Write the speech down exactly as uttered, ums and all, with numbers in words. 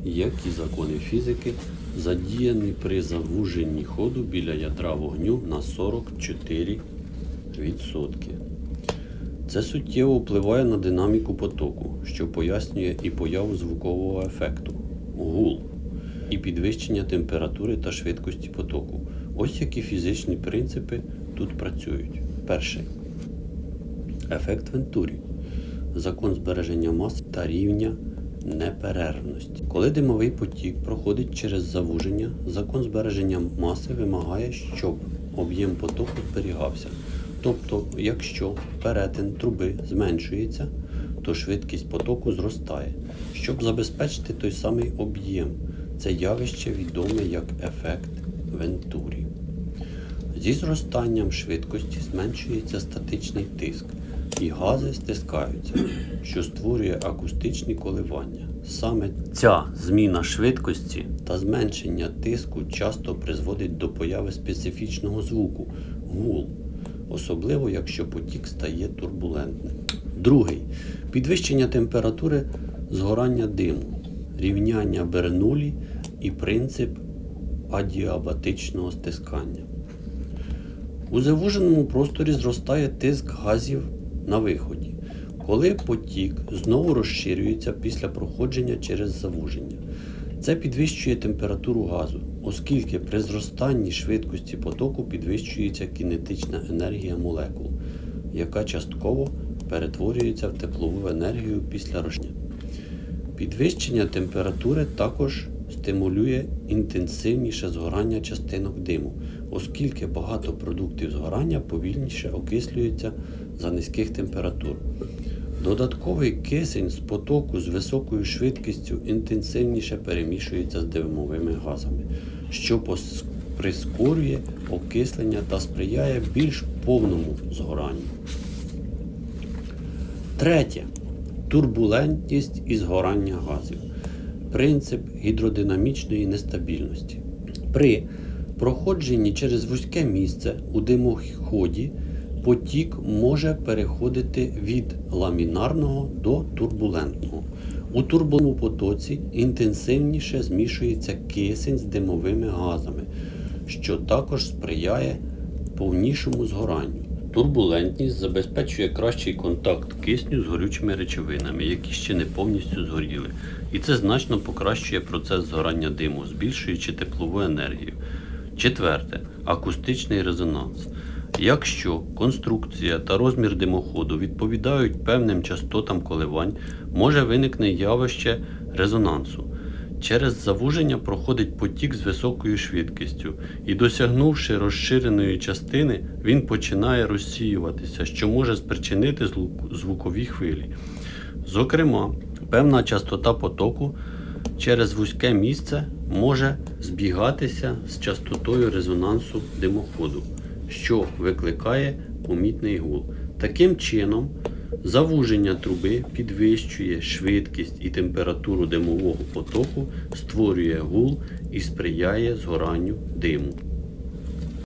Які закони фізики задіяні при завуженні ходу біля ядра вогню на сорок чотири відсотки? Це суттєво впливає на динаміку потоку, що пояснює і появу звукового ефекту, гул, і підвищення температури та швидкості потоку. Ось які фізичні принципи тут працюють. Перший. Ефект Вентурі. Закон збереження маси та рівня неперервності. Коли димовий потік проходить через завуження, закон збереження маси вимагає, щоб об'єм потоку зберігався. Тобто, якщо перетин труби зменшується, то швидкість потоку зростає, щоб забезпечити той самий об'єм. Це явище відоме як ефект Вентурі. Зі зростанням швидкості зменшується статичний тиск, і гази стискаються, що створює акустичні коливання. Саме ця зміна швидкості та зменшення тиску часто призводить до появи специфічного звуку – гул, особливо якщо потік стає турбулентним. Другий. Підвищення температури згорання диму, рівняння Бернуллі і принцип адіабатичного стискання. У завуженому просторі зростає тиск газів на виході, коли потік знову розширюється після проходження через завуження. Це підвищує температуру газу, оскільки при зростанні швидкості потоку підвищується кінетична енергія молекул, яка частково перетворюється в теплову енергію після розширення. Підвищення температури також стимулює інтенсивніше згорання частинок диму, оскільки багато продуктів згорання повільніше окислюються за низьких температур. Додатковий кисень з потоку з високою швидкістю інтенсивніше перемішується з димовими газами, що прискорює окислення та сприяє більш повному згоранню. Третє. Турбулентність і згорання газів. Принцип гідродинамічної нестабільності. При проходженні через вузьке місце у димоході потік може переходити від ламінарного до турбулентного. У турбулентному потоці інтенсивніше змішується кисень з димовими газами, що також сприяє повнішому згоранню. Турбулентність забезпечує кращий контакт кисню з горючими речовинами, які ще не повністю згоріли. І це значно покращує процес згорання диму, збільшуючи теплову енергію. Четверте. Акустичний резонанс. Якщо конструкція та розмір димоходу відповідають певним частотам коливань, може виникнути явище резонансу. Через завуження проходить потік з високою швидкістю, і досягнувши розширеної частини, він починає розсіюватися, що може спричинити звукові хвилі. Зокрема, певна частота потоку через вузьке місце може збігатися з частотою резонансу димоходу, що викликає помітний гул. Таким чином, завуження труби підвищує швидкість і температуру димового потоку, створює гул і сприяє згоранню диму.